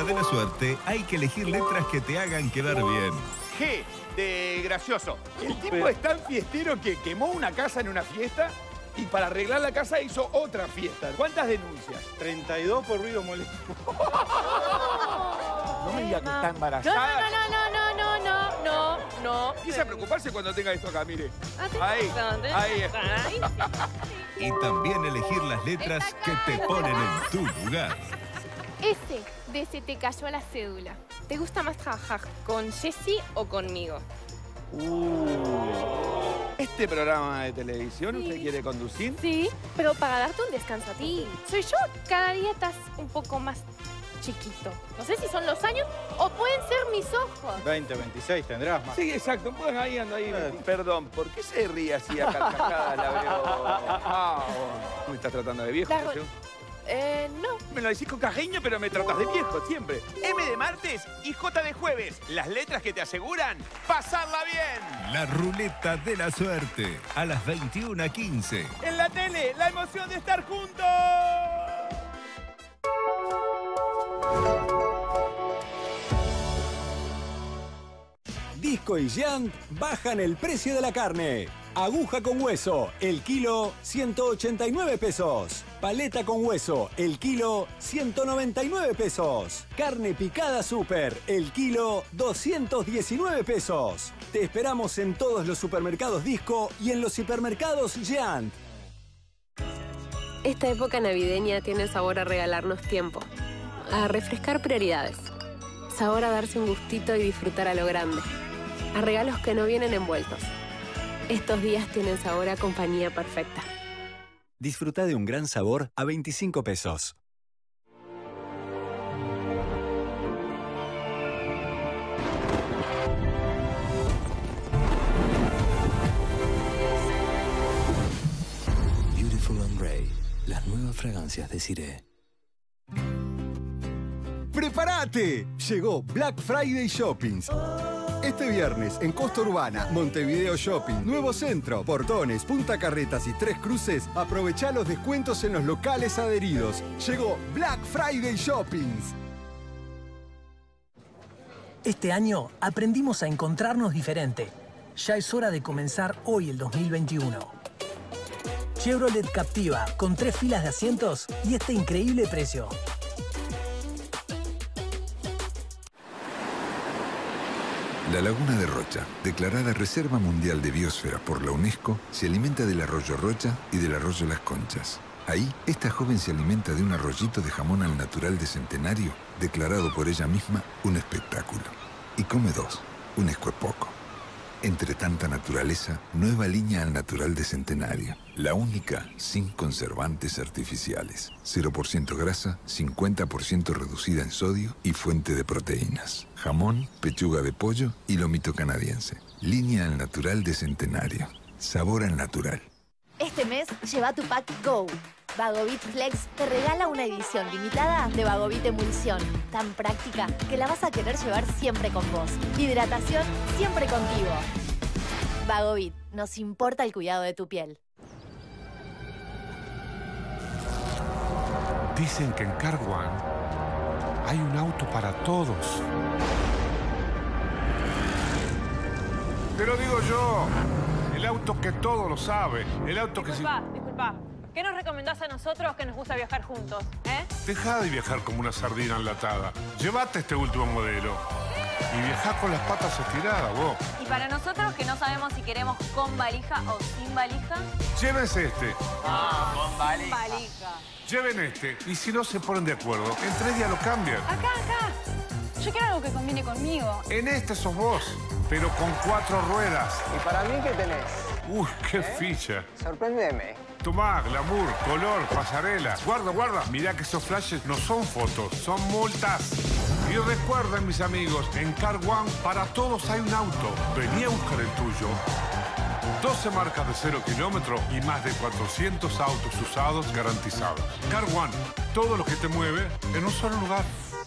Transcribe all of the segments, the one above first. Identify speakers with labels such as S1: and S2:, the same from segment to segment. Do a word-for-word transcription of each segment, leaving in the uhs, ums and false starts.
S1: de la suerte hay que elegir letras que te hagan quedar bien.
S2: G de gracioso. El tipo es tan fiestero que quemó una casa en una fiesta y para arreglar la casa hizo otra fiesta. ¿Cuántas denuncias?
S3: treinta y dos por ruido molesto.
S2: No me diga que está embarazada.
S4: No, no, no, no, no, no, no, no.
S2: Empieza a preocuparse cuando tenga esto acá, mire.
S4: Ahí,
S2: ahí.
S4: ahí.
S1: Y también elegir las letras que te ponen en tu lugar.
S4: S de se te cayó la cédula. ¿Te gusta más trabajar con Jessy o conmigo?
S2: Uh, ¿Este programa de televisión
S4: Sí.
S2: usted quiere conducir?
S4: Sí, pero para darte un descanso a ti. Soy yo. Cada día estás un poco más chiquito. No sé si son los años o pueden ser mis ojos.
S3: veinte, veintiséis tendrás más.
S2: Sí, exacto. Pues ahí ando ahí. Perdón, ¿por qué se ríe así a carcajadas? La veo. Ah, ¿me estás tratando de viejo?
S4: Claro. Eh, no.
S2: Me lo decís con cariño, pero me tratas de viejo siempre. M de martes y J de jueves. Las letras que te aseguran pasarla bien.
S1: La ruleta de la suerte. A las veintiuna quince.
S2: En la tele, la emoción de estar juntos.
S5: Disco y Giant bajan el precio de la carne. Aguja con hueso, el kilo, ciento ochenta y nueve pesos. Paleta con hueso, el kilo, ciento noventa y nueve pesos. Carne picada super, el kilo, doscientos diecinueve pesos. Te esperamos en todos los supermercados Disco y en los hipermercados Giant.
S6: Esta época navideña tiene sabor a regalarnos tiempo, a refrescar prioridades, sabor a darse un gustito y disfrutar a lo grande, a regalos que no vienen envueltos. Estos días tienen sabor a compañía perfecta.
S5: Disfruta de un gran sabor a veinticinco pesos.
S7: Beautiful and Grey, las nuevas fragancias de Ciré.
S8: ¡Prepárate! Llegó Black Friday Shoppings. Este viernes en Costa Urbana, Montevideo Shopping, Nuevo Centro, Portones, Punta Carretas y Tres Cruces, aprovechá los descuentos en los locales adheridos. Llegó Black Friday Shoppings.
S9: Este año aprendimos a encontrarnos diferente. Ya es hora de comenzar hoy el dos mil veintiuno. Chevrolet Captiva, con tres filas de asientos y este increíble precio.
S10: La Laguna de Rocha, declarada Reserva Mundial de Biosfera por la UNESCO, se alimenta del arroyo Rocha y del arroyo Las Conchas. Ahí, esta joven se alimenta de un arroyito de jamón al natural de Centenario, declarado por ella misma un espectáculo. Y come dos, un escuepoco. Entre tanta naturaleza, nueva línea al natural de Centenario. La única sin conservantes artificiales. cero por ciento grasa, cincuenta por ciento reducida en sodio y fuente de proteínas. Jamón, pechuga de pollo y lomito canadiense. Línea al natural de Centenario. Sabor al natural.
S11: Este mes, lleva tu pack Go. Vagovit Flex te regala una edición limitada de Vagovit Emulsión, tan práctica que la vas a querer llevar siempre con vos. Hidratación siempre contigo. Vagovit, nos importa el cuidado de tu piel.
S12: Dicen que en Car One hay un auto para todos. Te lo digo yo, el auto que todo lo sabe, el auto que...
S13: Disculpa, disculpa. ¿Qué nos recomendás a nosotros que nos gusta viajar juntos, eh?
S12: Deja de viajar como una sardina enlatada. Llévate este último modelo. Y viajá con las patas estiradas, vos.
S13: Y para nosotros que no sabemos si queremos con valija o sin valija...
S12: Llévense este.
S13: Ah, con valija. valija.
S12: Lleven este. Y si no se ponen de acuerdo, en tres días lo cambian.
S13: Acá, acá. Yo quiero algo que combine conmigo.
S12: En este sos vos, pero con cuatro ruedas.
S14: ¿Y para mí qué tenés?
S12: Uy, qué ¿Eh? ficha.
S14: Sorpréndeme.
S12: Tomá, glamour, color, pasarela. Guarda, guarda. Mirá que esos flashes no son fotos, son multas. Y recuerden, mis amigos, en Car One para todos hay un auto. Vení a buscar el tuyo. doce marcas de cero kilómetros y más de cuatrocientos autos usados garantizados. Car One, todo lo que te mueve en un solo lugar.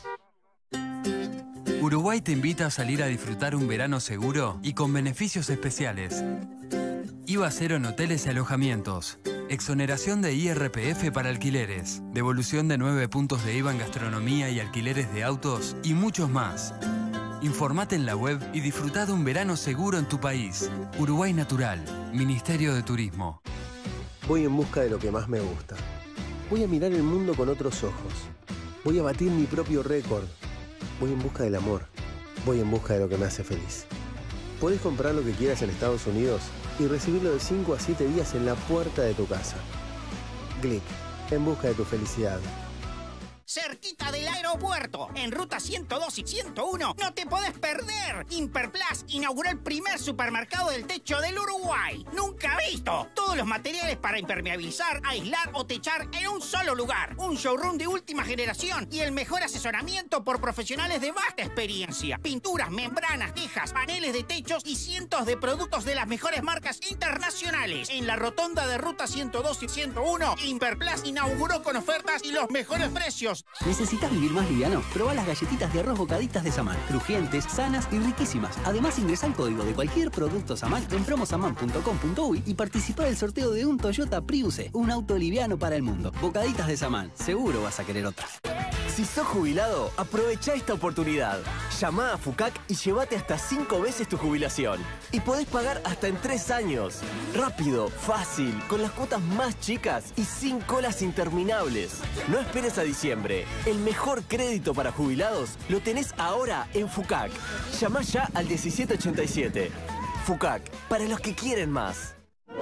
S15: Uruguay te invita a salir a disfrutar un verano seguro y con beneficios especiales. IVA cero en hoteles y alojamientos. Exoneración de I R P F para alquileres, devolución de nueve puntos de I V A en gastronomía y alquileres de autos y muchos más. Informate en la web y disfruta de un verano seguro en tu país. Uruguay Natural, Ministerio de Turismo.
S16: Voy en busca de lo que más me gusta. Voy a mirar el mundo con otros ojos. Voy a batir mi propio récord. Voy en busca del amor. Voy en busca de lo que me hace feliz. Podés comprar lo que quieras en Estados Unidos y recibirlo de cinco a siete días en la puerta de tu casa. Glick, en busca de tu felicidad.
S17: Cerquita del aeropuerto, en ruta ciento dos y ciento uno, no te podés perder. Imperplus inauguró el primer supermercado del techo del Uruguay. Nunca visto. Todos los materiales para impermeabilizar, aislar o techar en un solo lugar. Un showroom de última generación y el mejor asesoramiento por profesionales de vasta experiencia. Pinturas, membranas, tejas, paneles de techos y cientos de productos de las mejores marcas internacionales. En la rotonda de ruta ciento dos y ciento uno, Imperplus inauguró con ofertas y los mejores precios.
S18: ¿Necesitas vivir más liviano? Probá las galletitas de arroz Bocaditas de Samán. Crujientes, sanas y riquísimas. Además, ingresá el código de cualquier producto Samán en promosaman punto com punto uy y participá del sorteo de un Toyota Prius, un auto liviano para el mundo. Bocaditas de Samán. Seguro vas a querer otra.
S19: Si sos jubilado, aprovecha esta oportunidad. Llama a FUCAC y llévate hasta cinco veces tu jubilación. Y podés pagar hasta en tres años. Rápido, fácil, con las cuotas más chicas y sin colas interminables. No esperes a diciembre. El mejor crédito para jubilados lo tenés ahora en FUCAC. Llama ya al diecisiete ochenta y siete. FUCAC, para los que quieren más.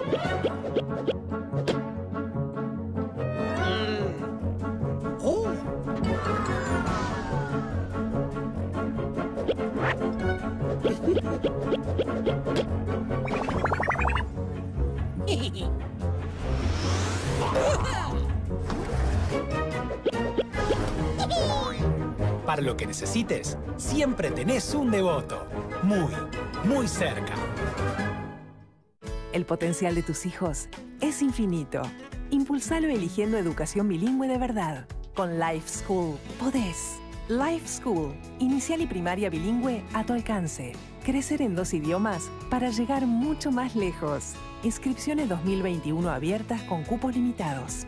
S9: Para lo que necesites, siempre tenés un Devoto. Muy, muy cerca.
S20: El potencial de tus hijos es infinito. Impulsalo eligiendo educación bilingüe de verdad. Con Life School podés. Life School, inicial y primaria bilingüe a tu alcance. Crecer en dos idiomas para llegar mucho más lejos. Inscripciones dos mil veintiuno abiertas con cupos limitados.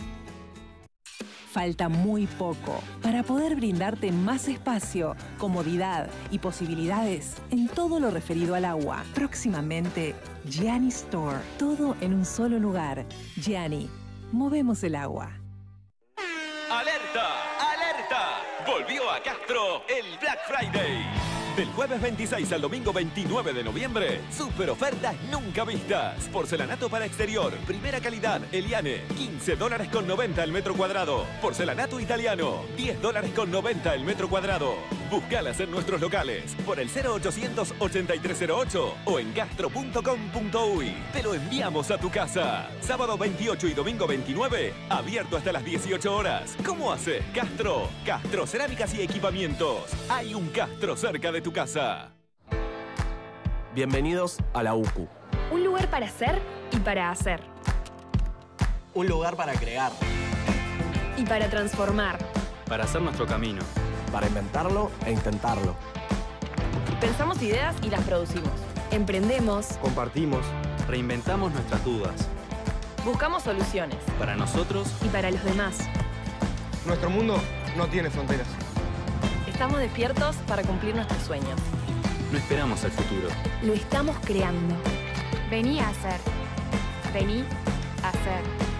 S20: Falta muy poco para poder brindarte más espacio, comodidad y posibilidades en todo lo referido al agua. Próximamente, Gianni Store. Todo en un solo lugar. Gianni, movemos el agua.
S21: ¡Alerta! ¡Alerta! Volvió a Castro el Black Friday. Del jueves veintiséis al domingo veintinueve de noviembre, super ofertas nunca vistas. Porcelanato para exterior, primera calidad, Eliane, quince dólares con noventa el metro cuadrado. Porcelanato italiano, diez dólares con noventa el metro cuadrado. Búscalas en nuestros locales por el cero ochocientos ochenta y tres cero ocho o en castro punto com punto uy. Te lo enviamos a tu casa. Sábado veintiocho y domingo veintinueve, abierto hasta las dieciocho horas. ¿Cómo haces, Castro? Castro Cerámicas y Equipamientos. Hay un Castro cerca de tu casa.
S19: Bienvenidos a la U C U.
S22: Un lugar para hacer y para hacer.
S23: Un lugar para crear.
S22: Y para transformar.
S3: Para hacer nuestro camino.
S19: Para inventarlo e intentarlo.
S22: Pensamos ideas y las producimos. Emprendemos.
S3: Compartimos. Reinventamos nuestras dudas.
S22: Buscamos soluciones.
S3: Para nosotros.
S22: Y para los demás.
S23: Nuestro mundo no tiene fronteras.
S22: Estamos despiertos para cumplir nuestros sueños.
S3: No esperamos al futuro.
S22: Lo estamos creando.
S24: Vení a hacer. Vení a hacer.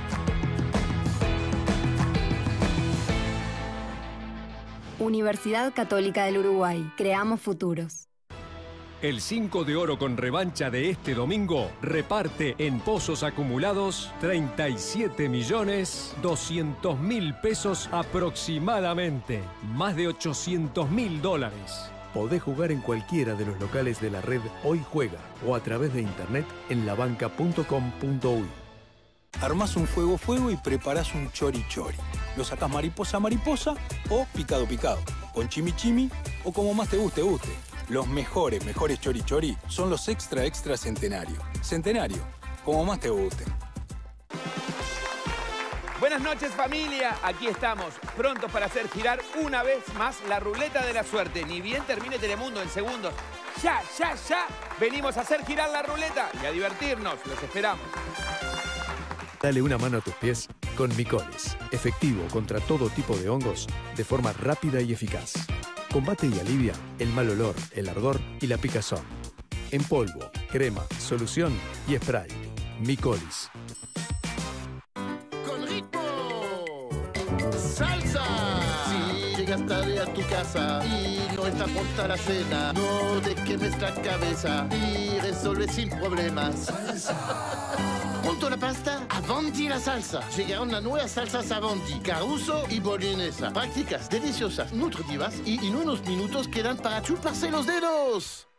S25: Universidad Católica del Uruguay. Creamos futuros.
S26: El cinco de oro con revancha de este domingo reparte en pozos acumulados treinta y siete millones doscientos mil pesos aproximadamente. Más de ochocientos mil dólares.
S27: Podés jugar en cualquiera de los locales de la red Hoy Juega o a través de internet en labanca punto com punto uy.
S28: Armás un fuego fuego y preparás un chori chori. Lo sacás mariposa mariposa o picado picado. Con chimichimi o como más te guste guste. Los mejores, mejores chori chori son los extra extra centenario. Centenario, como más te guste.
S2: Buenas noches, familia. Aquí estamos, prontos para hacer girar una vez más la ruleta de la suerte. Ni bien termine Telemundo en segundos. Ya, ya, ya. Venimos a hacer girar la ruleta y a divertirnos. Los esperamos.
S27: Dale una mano a tus pies con Micolis, efectivo contra todo tipo de hongos de forma rápida y eficaz. Combate y alivia el mal olor, el ardor y la picazón. En polvo, crema, solución y spray. Micolis.
S1: ¡Con ritmo! ¡Salsa! Si llegas tarde a tu casa y no está pronta la cena, no te quemes la cabeza y resuelve sin problemas. ¡Salsa! Pronto la pasta, Avanti la salsa. Llegaron las nuevas salsas Avanti, Caruso y Bolognesa. Prácticas, deliciosas, nutritivas y en unos minutos quedan para chuparse los dedos.